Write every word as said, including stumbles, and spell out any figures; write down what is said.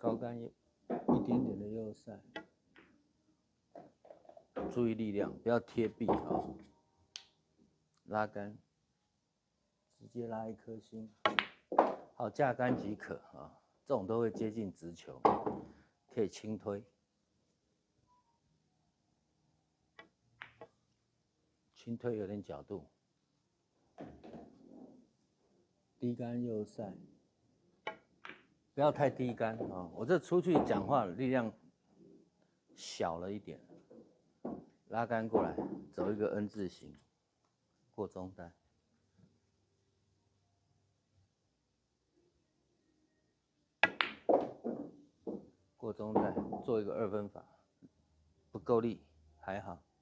高杆一点点的右塞，注意力量，不要贴壁啊、哦。拉杆，直接拉一颗星，好架杆即可啊。这种都会接近直球，可以轻推，轻推有点角度，低杆右塞。不要太低杆啊、哦！我这出去讲话力量小了一点，拉杆过来，走一个 N 字形，过中带，过中带，做一个二分法，不够力还好。